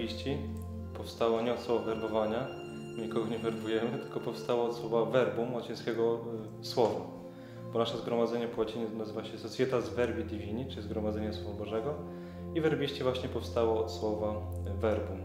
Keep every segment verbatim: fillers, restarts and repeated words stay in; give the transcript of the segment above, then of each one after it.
werbiści powstało nie od słowa werbowania, nikogo nie werbujemy, tylko powstało od słowa verbum, łacińskiego słowa. Bo nasze zgromadzenie po łacinie nazywa się Societas Verbi Divini, czyli Zgromadzenie Słowa Bożego, i werbiści właśnie powstało od słowa verbum.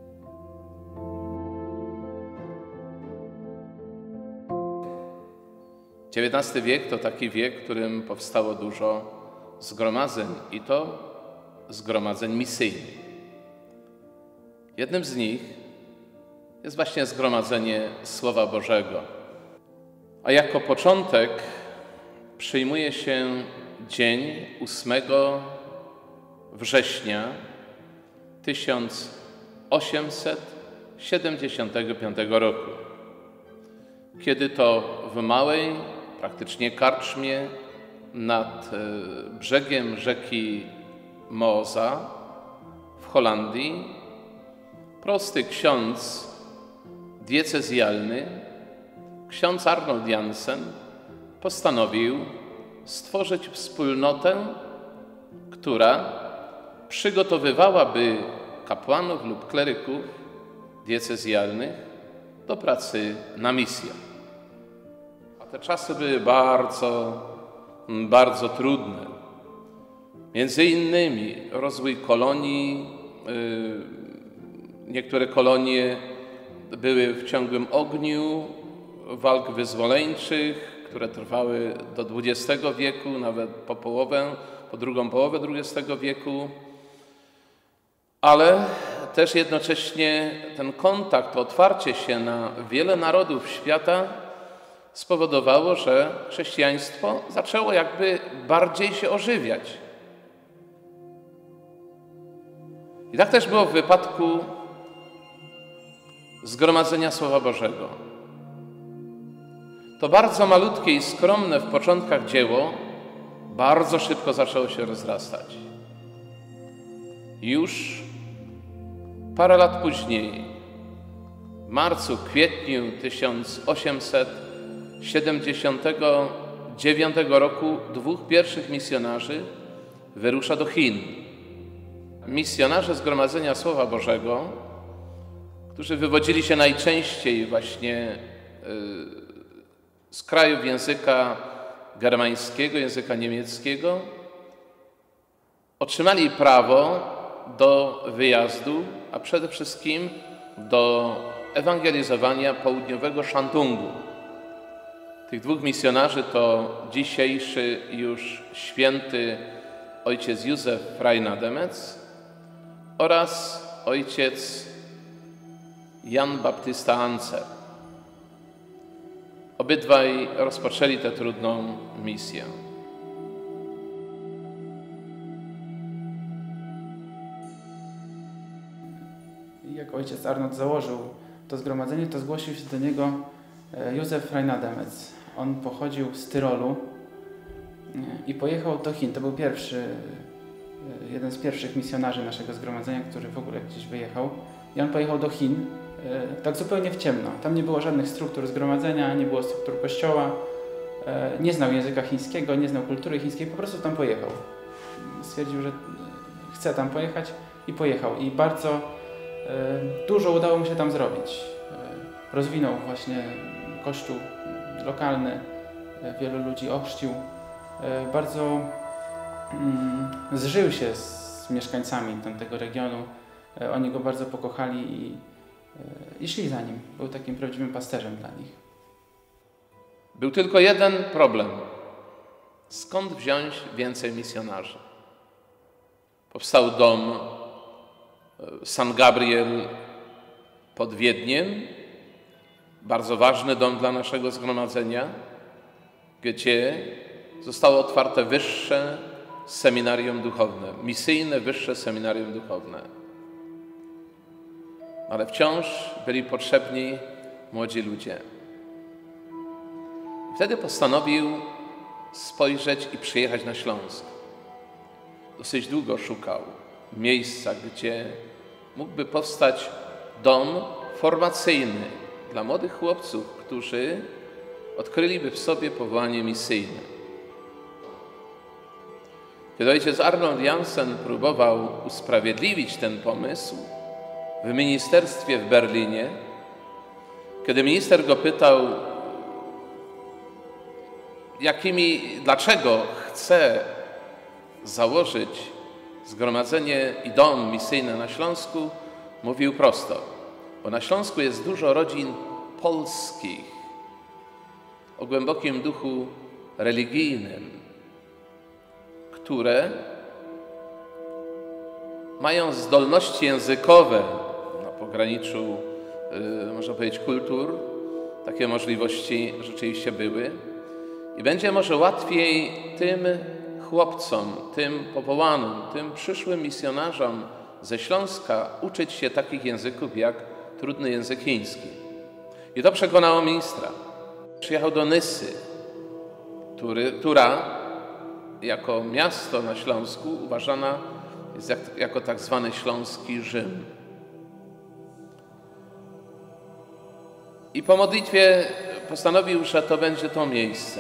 dziewiętnasty wiek to taki wiek, w którym powstało dużo zgromadzeń i to zgromadzeń misyjnych. Jednym z nich jest właśnie Zgromadzenie Słowa Bożego. A jako początek przyjmuje się dzień ósmego września tysiąc osiemset siedemdziesiątego piątego roku, kiedy to w małej, praktycznie karczmie nad brzegiem rzeki Moosa w Holandii prosty ksiądz diecezjalny, ksiądz Arnold Jansen, postanowił stworzyć wspólnotę, która przygotowywałaby kapłanów lub kleryków diecezjalnych do pracy na misjach. A te czasy były bardzo, bardzo trudne. Między innymi rozwój kolonii, niektóre kolonie były w ciągłym ogniu walk wyzwoleńczych, które trwały do dwudziestego wieku, nawet po połowę, po drugą połowę dwudziestego wieku. Ale też jednocześnie ten kontakt, otwarcie się na wiele narodów świata spowodowało, że chrześcijaństwo zaczęło jakby bardziej się ożywiać. I tak też było w wypadku Zgromadzenia Słowa Bożego. To bardzo malutkie i skromne w początkach dzieło bardzo szybko zaczęło się rozrastać. Już parę lat później, w marcu, kwietniu tysiąc osiemset siedemdziesiątego dziewiątego roku dwóch pierwszych misjonarzy wyrusza do Chin. Misjonarze Zgromadzenia Słowa Bożego, którzy wywodzili się najczęściej właśnie z krajów języka germańskiego, języka niemieckiego, otrzymali prawo do wyjazdu, a przede wszystkim do ewangelizowania południowego Shantungu. Tych dwóch misjonarzy to dzisiejszy już święty ojciec Józef Freina-Demec oraz ojciec Jan Baptysta Ancer. Obydwaj rozpoczęli tę trudną misję. Jak ojciec Arnold założył to zgromadzenie, to zgłosił się do niego Józef Freina-Demec. On pochodził z Tyrolu i pojechał do Chin. To był pierwszy, jeden z pierwszych misjonarzy naszego zgromadzenia, który w ogóle gdzieś wyjechał. I on pojechał do Chin, tak zupełnie w ciemno. Tam nie było żadnych struktur zgromadzenia, nie było struktur kościoła. Nie znał języka chińskiego, nie znał kultury chińskiej, po prostu tam pojechał. Stwierdził, że chce tam pojechać i pojechał. I bardzo dużo udało mu się tam zrobić. Rozwinął właśnie kościół lokalny, wielu ludzi ochrzcił. Bardzo zżył się z mieszkańcami tamtego regionu. Oni go bardzo pokochali i, i szli za nim. Był takim prawdziwym pasterzem dla nich. Był tylko jeden problem. Skąd wziąć więcej misjonarzy? Powstał dom San Gabriel pod Wiedniem, bardzo ważny dom dla naszego zgromadzenia, gdzie zostało otwarte wyższe seminarium duchowne, misyjne wyższe seminarium duchowne. Ale wciąż byli potrzebni młodzi ludzie. I wtedy postanowił spojrzeć i przyjechać na Śląsk. Dosyć długo szukał miejsca, gdzie mógłby powstać dom formacyjny dla młodych chłopców, którzy odkryliby w sobie powołanie misyjne. Kiedy ojciec Arnold Jansen próbował usprawiedliwić ten pomysł, w ministerstwie w Berlinie, kiedy minister go pytał, jakimi, dlaczego chce założyć zgromadzenie i dom misyjny na Śląsku, mówił prosto, bo na Śląsku jest dużo rodzin polskich o głębokim duchu religijnym, które mają zdolności językowe na pograniczu, yy, można powiedzieć, kultur. Takie możliwości rzeczywiście były. I będzie może łatwiej tym chłopcom, tym powołanym, tym przyszłym misjonarzom ze Śląska uczyć się takich języków jak trudny język chiński. I to przekonało ministra. Przyjechał do Nysy, który, która jako miasto na Śląsku uważana jest jak, jako tak zwany śląski Rzym. I po modlitwie postanowił, że to będzie to miejsce.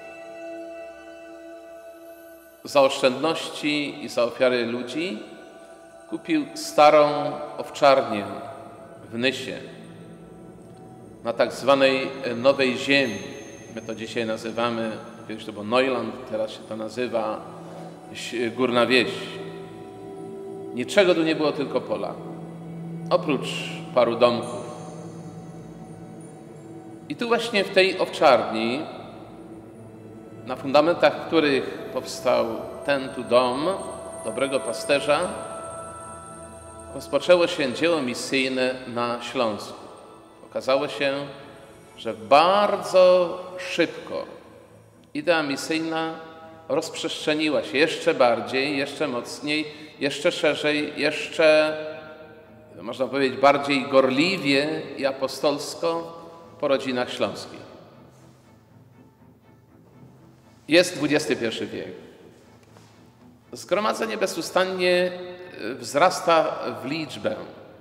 Za oszczędności i za ofiary ludzi kupił starą owczarnię w Nysie, na tak zwanej Nowej Ziemi. My to dzisiaj nazywamy, kiedyś to był Neuland, teraz się to nazywa Górna Wieś. Niczego tu nie było, tylko pola. Oprócz paru domków. I tu właśnie w tej owczarni, na fundamentach których powstał ten tu dom dobrego pasterza, rozpoczęło się dzieło misyjne na Śląsku. Okazało się, że bardzo szybko idea misyjna rozprzestrzeniła się jeszcze bardziej, jeszcze mocniej, jeszcze szerzej, jeszcze, można powiedzieć, bardziej gorliwie i apostolsko po rodzinach śląskich. Jest dwudziesty pierwszy wiek. Zgromadzenie bezustannie wzrasta w liczbę.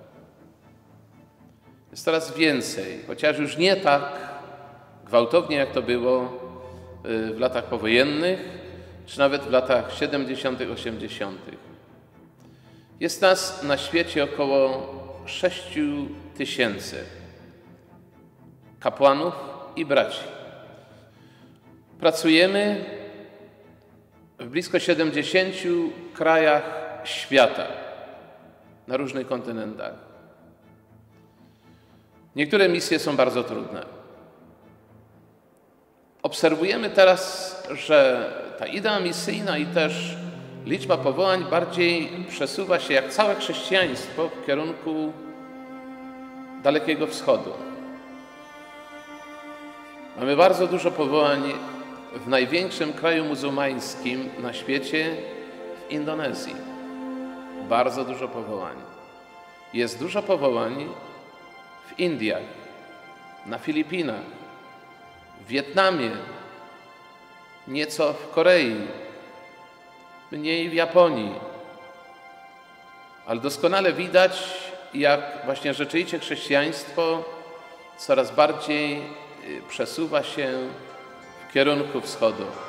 Jest coraz więcej, chociaż już nie tak gwałtownie, jak to było w latach powojennych, czy nawet w latach siedemdziesiątych, osiemdziesiątych. Jest nas na świecie około sześciu tysięcy kapłanów i braci. Pracujemy w blisko siedemdziesięciu krajach świata, na różnych kontynentach. Niektóre misje są bardzo trudne. Obserwujemy teraz, że ta idea misyjna i też liczba powołań bardziej przesuwa się, jak całe chrześcijaństwo, w kierunku Dalekiego Wschodu. Mamy bardzo dużo powołań w największym kraju muzułmańskim na świecie, w Indonezji. Bardzo dużo powołań. Jest dużo powołań w Indiach, na Filipinach, w Wietnamie, nieco w Korei, mniej w Japonii. Ale doskonale widać, jak właśnie rzeczywiście chrześcijaństwo coraz bardziej przesuwa się w kierunku wschodu.